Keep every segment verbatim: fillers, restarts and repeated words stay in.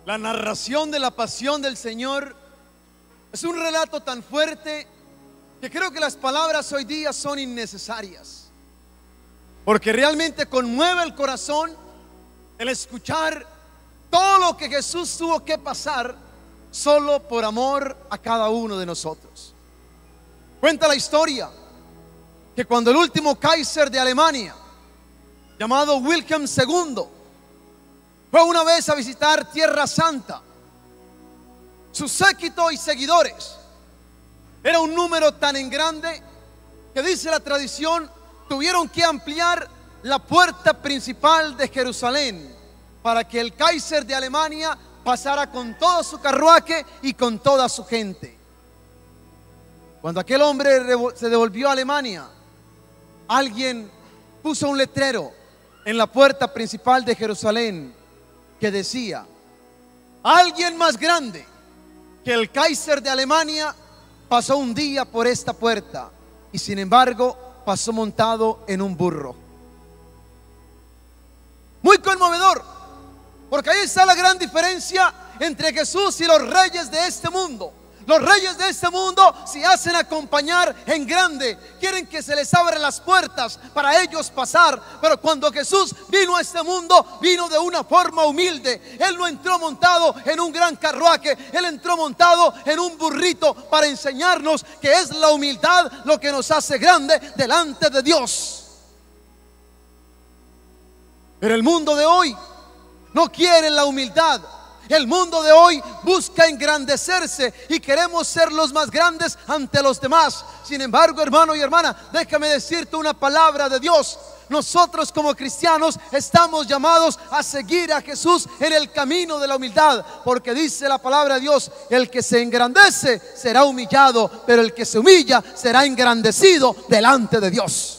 La narración de la pasión del Señor es un relato tan fuerte que creo que las palabras hoy día son innecesarias, porque realmente conmueve el corazón el escuchar todo lo que Jesús tuvo que pasar solo por amor a cada uno de nosotros. Cuenta la historia que cuando el último Kaiser de Alemania, llamado Wilhelm segundo, fue una vez a visitar Tierra Santa, su séquito y seguidores era un número tan en grande que, dice la tradición, tuvieron que ampliar la puerta principal de Jerusalén para que el Kaiser de Alemania pasara con todo su carruaje y con toda su gente. Cuando aquel hombre se devolvió a Alemania, alguien puso un letrero en la puerta principal de Jerusalén que decía: alguien más grande que el Kaiser de Alemania pasó un día por esta puerta, y sin embargo pasó montado en un burro. Muy conmovedor, porque ahí está la gran diferencia entre Jesús y los reyes de este mundo. Los reyes de este mundo se hacen acompañar en grande, quieren que se les abran las puertas para ellos pasar. Pero cuando Jesús vino a este mundo, vino de una forma humilde. Él no entró montado en un gran carruaje, Él entró montado en un burrito para enseñarnos que es la humildad lo que nos hace grande delante de Dios. Pero el mundo de hoy no quiere la humildad. El mundo de hoy busca engrandecerse y queremos ser los más grandes ante los demás. Sin embargo, hermano y hermana, déjame decirte una palabra de Dios. Nosotros como cristianos estamos llamados a seguir a Jesús en el camino de la humildad, porque dice la palabra de Dios: el que se engrandece será humillado, pero el que se humilla será engrandecido delante de Dios.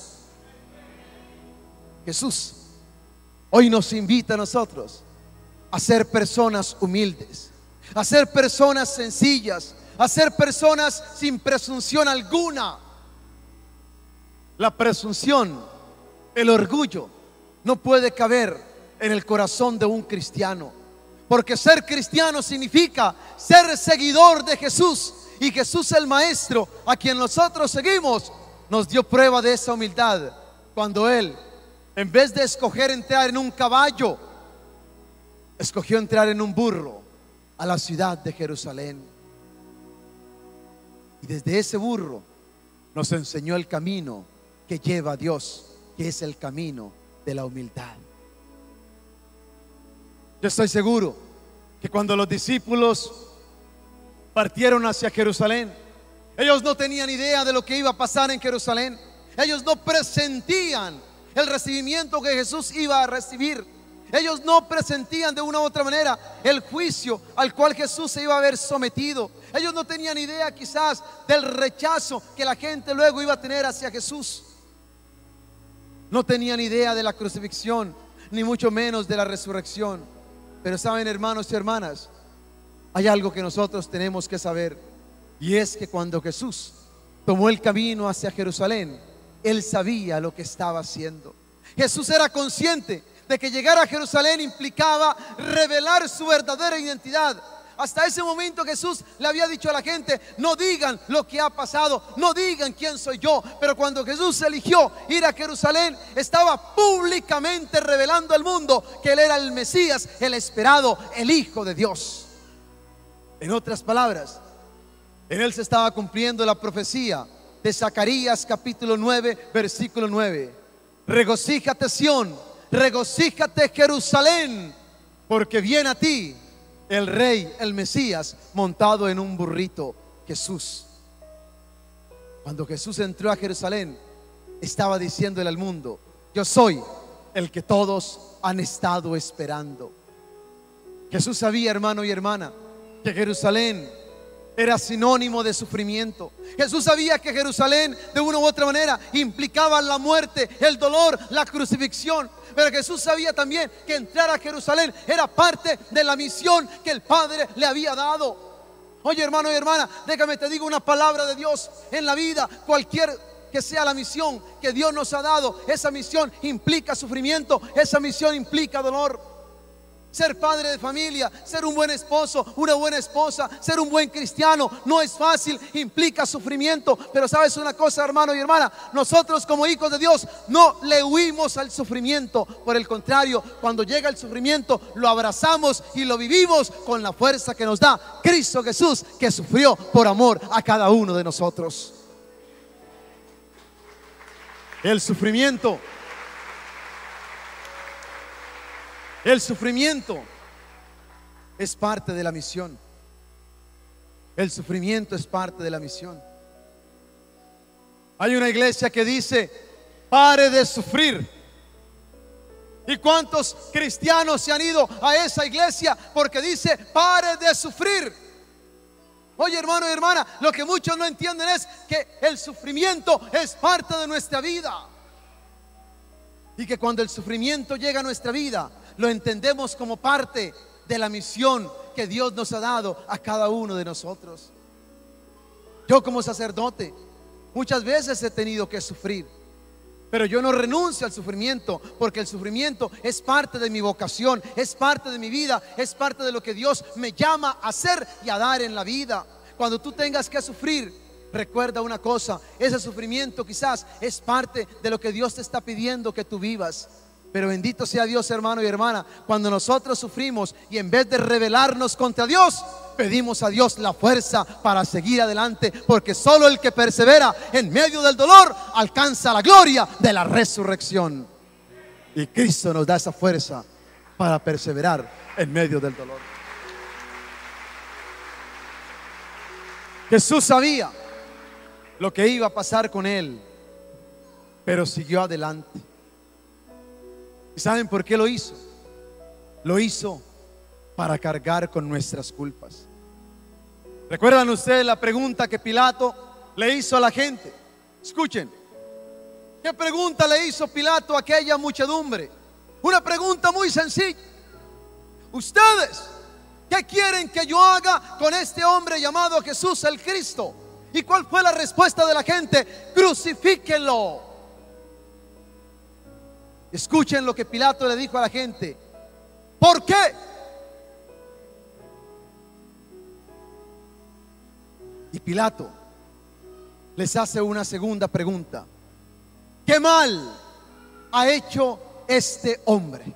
Jesús hoy nos invita a nosotros a ser personas humildes, a ser personas sencillas, a ser personas sin presunción alguna. La presunción, el orgullo, no puede caber en el corazón de un cristiano, porque ser cristiano significa ser seguidor de Jesús, y Jesús, el Maestro a quien nosotros seguimos, nos dio prueba de esa humildad cuando Él, en vez de escoger entrar en un caballo, escogió entrar en un burro a la ciudad de Jerusalén. Y desde ese burro nos enseñó el camino que lleva a Dios, que es el camino de la humildad. Yo estoy seguro que cuando los discípulos partieron hacia Jerusalén, ellos no tenían idea de lo que iba a pasar en Jerusalén. Ellos no presentían el recibimiento que Jesús iba a recibir. Ellos no presentían de una u otra manera el juicio al cual Jesús se iba a ver sometido. Ellos no tenían idea quizás del rechazo que la gente luego iba a tener hacia Jesús. No tenían idea de la crucifixión, ni mucho menos de la resurrección. Pero saben, hermanos y hermanas, hay algo que nosotros tenemos que saber, y es que cuando Jesús tomó el camino hacia Jerusalén, Él sabía lo que estaba haciendo. Jesús era consciente de que llegar a Jerusalén implicaba revelar su verdadera identidad. Hasta ese momento Jesús le había dicho a la gente: no digan lo que ha pasado, no digan quién soy yo. Pero cuando Jesús eligió ir a Jerusalén, estaba públicamente revelando al mundo que Él era el Mesías, el esperado, el Hijo de Dios. En otras palabras, en Él se estaba cumpliendo la profecía de Zacarías capítulo nueve, versículo nueve: regocíjate, Sión, regocíjate, Jerusalén, porque viene a ti el Rey, el Mesías, montado en un burrito, Jesús. Cuando Jesús entró a Jerusalén, estaba diciéndole al mundo: yo soy el que todos han estado esperando. Jesús sabía, hermano y hermana, que Jerusalén era sinónimo de sufrimiento. Jesús sabía que Jerusalén de una u otra manera implicaba la muerte, el dolor, la crucifixión. Pero Jesús sabía también que entrar a Jerusalén era parte de la misión que el Padre le había dado. Oye, hermano y hermana, déjame te digo una palabra de Dios. En la vida, cualquier que sea la misión que Dios nos ha dado, esa misión implica sufrimiento, esa misión implica dolor. Ser padre de familia, ser un buen esposo, una buena esposa, ser un buen cristiano, no es fácil, implica sufrimiento. Pero sabes una cosa, hermano y hermana, nosotros como hijos de Dios no le huimos al sufrimiento. Por el contrario, cuando llega el sufrimiento, lo abrazamos y lo vivimos con la fuerza que nos da Cristo Jesús, que sufrió por amor a cada uno de nosotros. El sufrimiento El sufrimiento es parte de la misión. El sufrimiento es parte de la misión. Hay una iglesia que dice: pare de sufrir. ¿Y cuántos cristianos se han ido a esa iglesia porque dice: pare de sufrir? Oye, hermano y hermana, lo que muchos no entienden es que el sufrimiento es parte de nuestra vida, y que cuando el sufrimiento llega a nuestra vida, lo entendemos como parte de la misión que Dios nos ha dado a cada uno de nosotros. Yo como sacerdote muchas veces he tenido que sufrir, pero yo no renuncio al sufrimiento, porque el sufrimiento es parte de mi vocación, es parte de mi vida, es parte de lo que Dios me llama a hacer y a dar en la vida. Cuando tú tengas que sufrir, recuerda una cosa: ese sufrimiento quizás es parte de lo que Dios te está pidiendo que tú vivas. Pero bendito sea Dios, hermano y hermana, cuando nosotros sufrimos y en vez de rebelarnos contra Dios, pedimos a Dios la fuerza para seguir adelante, porque solo el que persevera en medio del dolor alcanza la gloria de la resurrección. Y Cristo nos da esa fuerza para perseverar en medio del dolor. Jesús sabía lo que iba a pasar con él, pero siguió adelante. ¿Y saben por qué lo hizo? Lo hizo para cargar con nuestras culpas. ¿Recuerdan ustedes la pregunta que Pilato le hizo a la gente? Escuchen, ¿qué pregunta le hizo Pilato a aquella muchedumbre? Una pregunta muy sencilla: ¿ustedes qué quieren que yo haga con este hombre llamado Jesús el Cristo? ¿Y cuál fue la respuesta de la gente? Crucifíquenlo. Escuchen lo que Pilato le dijo a la gente. ¿Por qué? Y Pilato les hace una segunda pregunta: ¿qué mal ha hecho este hombre?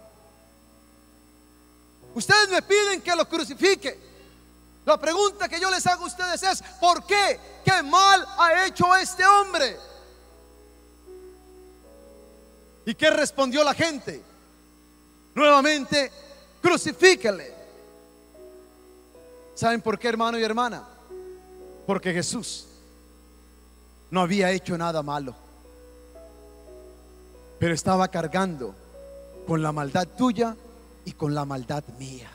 Ustedes me piden que lo crucifique. La pregunta que yo les hago a ustedes es: ¿por qué? ¿Qué mal ha hecho este hombre? ¿Y qué respondió la gente? Nuevamente: crucifíquele. ¿Saben por qué, hermano y hermana? Porque Jesús no había hecho nada malo, pero estaba cargando con la maldad tuya y con la maldad mía.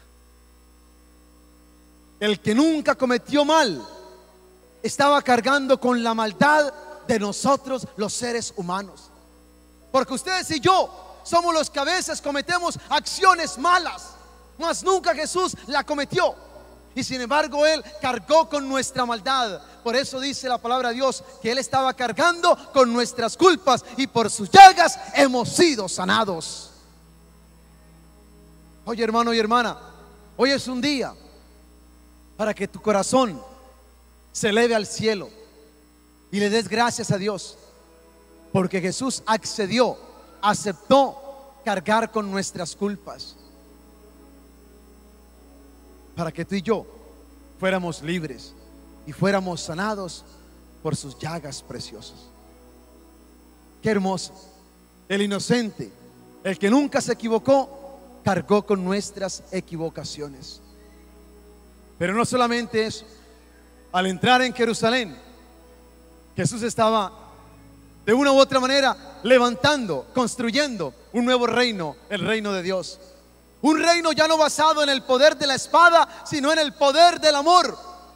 El que nunca cometió mal estaba cargando con la maldad de nosotros, los seres humanos. Porque ustedes y yo somos los que a veces cometemos acciones malas, mas nunca Jesús la cometió. Y sin embargo Él cargó con nuestra maldad. Por eso dice la palabra de Dios que Él estaba cargando con nuestras culpas, y por sus llagas hemos sido sanados. Oye, hermano y hermana, hoy es un día para que tu corazón se eleve al cielo y le des gracias a Dios, porque Jesús accedió, aceptó cargar con nuestras culpas, para que tú y yo fuéramos libres y fuéramos sanados por sus llagas preciosas. Qué hermoso. El inocente, el que nunca se equivocó, cargó con nuestras equivocaciones. Pero no solamente eso. Al entrar en Jerusalén, Jesús estaba de una u otra manera levantando, construyendo un nuevo reino, el reino de Dios. Un reino ya no basado en el poder de la espada, sino en el poder del amor.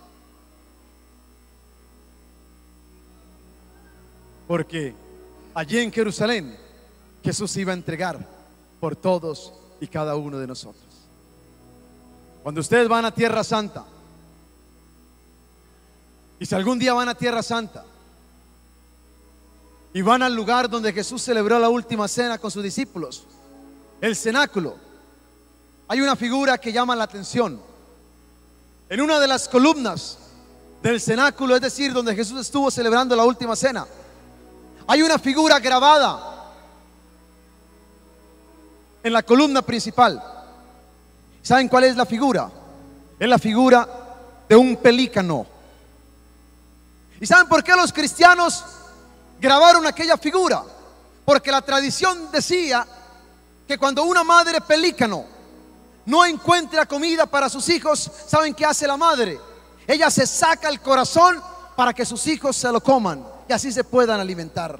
Porque allí en Jerusalén Jesús iba a entregar por todos y cada uno de nosotros. Cuando ustedes van a Tierra Santa, y si algún día van a Tierra Santa y van al lugar donde Jesús celebró la última cena con sus discípulos, el cenáculo, hay una figura que llama la atención. En una de las columnas del cenáculo, es decir, donde Jesús estuvo celebrando la última cena, hay una figura grabada en la columna principal. ¿Saben cuál es la figura? Es la figura de un pelícano. ¿Y saben por qué los cristianos grabaron aquella figura? Porque la tradición decía que cuando una madre pelícano no encuentra comida para sus hijos, ¿saben qué hace la madre? Ella se saca el corazón para que sus hijos se lo coman y así se puedan alimentar.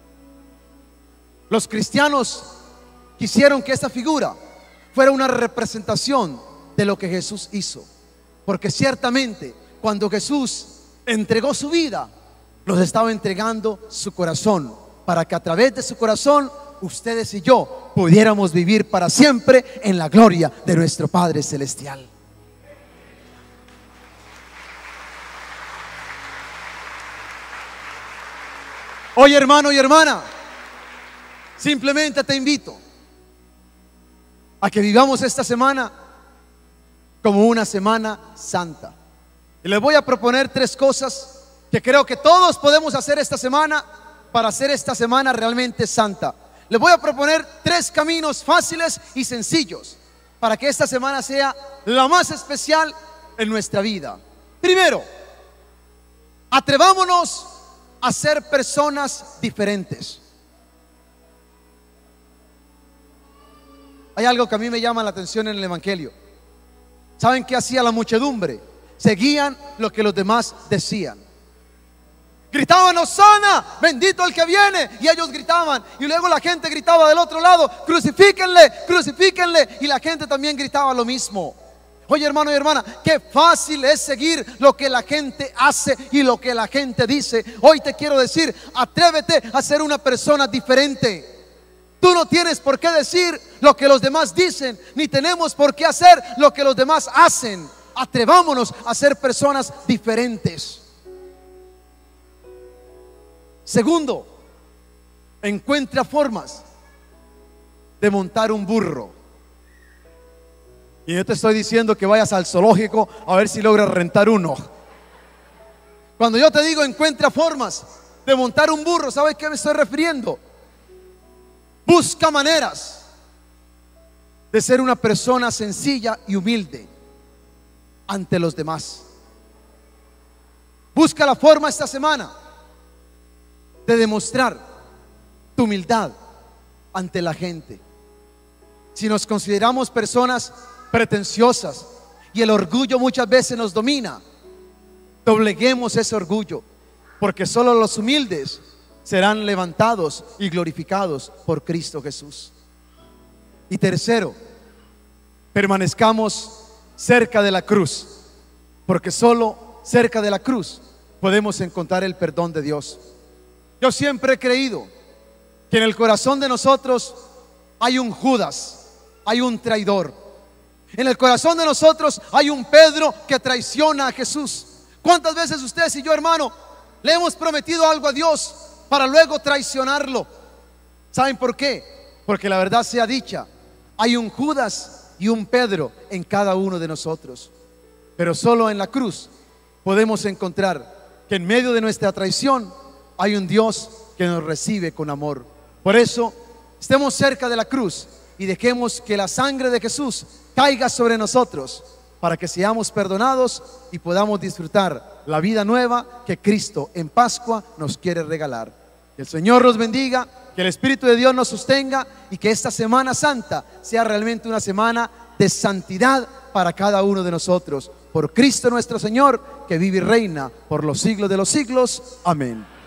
Los cristianos quisieron que esta figura fuera una representación de lo que Jesús hizo, porque ciertamente cuando Jesús entregó su vida, nos estaba entregando su corazón, para que a través de su corazón ustedes y yo pudiéramos vivir para siempre en la gloria de nuestro Padre Celestial. Hoy, hermano y hermana, simplemente te invito a que vivamos esta semana como una semana santa. Y les voy a proponer tres cosas que creo que todos podemos hacer esta semana para hacer esta semana realmente santa. Les voy a proponer tres caminos fáciles y sencillos para que esta semana sea la más especial en nuestra vida. Primero, atrevámonos a ser personas diferentes. Hay algo que a mí me llama la atención en el Evangelio. ¿Saben qué hacía la muchedumbre? Seguían lo que los demás decían. Gritaban: Hosana, bendito el que viene. Y ellos gritaban, y luego la gente gritaba del otro lado: crucifíquenle, crucifíquenle. Y la gente también gritaba lo mismo. Oye, hermano y hermana, qué fácil es seguir lo que la gente hace y lo que la gente dice. Hoy te quiero decir: atrévete a ser una persona diferente. Tú no tienes por qué decir lo que los demás dicen, ni tenemos por qué hacer lo que los demás hacen. Atrevámonos a ser personas diferentes. Segundo, encuentra formas de montar un burro. Y yo te estoy diciendo que vayas al zoológico a ver si logras rentar uno. Cuando yo te digo encuentra formas de montar un burro, ¿sabes a qué me estoy refiriendo? Busca maneras de ser una persona sencilla y humilde ante los demás. Busca la forma esta semana de demostrar tu humildad ante la gente. Si nos consideramos personas pretenciosas y el orgullo muchas veces nos domina, dobleguemos ese orgullo, porque solo los humildes serán levantados y glorificados por Cristo Jesús. Y tercero, permanezcamos cerca de la cruz, porque solo cerca de la cruz podemos encontrar el perdón de Dios. Yo siempre he creído que en el corazón de nosotros hay un Judas, hay un traidor. En el corazón de nosotros hay un Pedro que traiciona a Jesús. ¿Cuántas veces ustedes y yo, hermano, le hemos prometido algo a Dios para luego traicionarlo? ¿Saben por qué? Porque la verdad sea dicha, hay un Judas y un Pedro en cada uno de nosotros. Pero solo en la cruz podemos encontrar que en medio de nuestra traición hay un Dios que nos recibe con amor. Por eso, estemos cerca de la cruz y dejemos que la sangre de Jesús caiga sobre nosotros para que seamos perdonados y podamos disfrutar la vida nueva que Cristo en Pascua nos quiere regalar. Que el Señor nos bendiga, que el Espíritu de Dios nos sostenga y que esta Semana Santa sea realmente una semana de santidad para cada uno de nosotros. Por Cristo nuestro Señor, que vive y reina por los siglos de los siglos. Amén.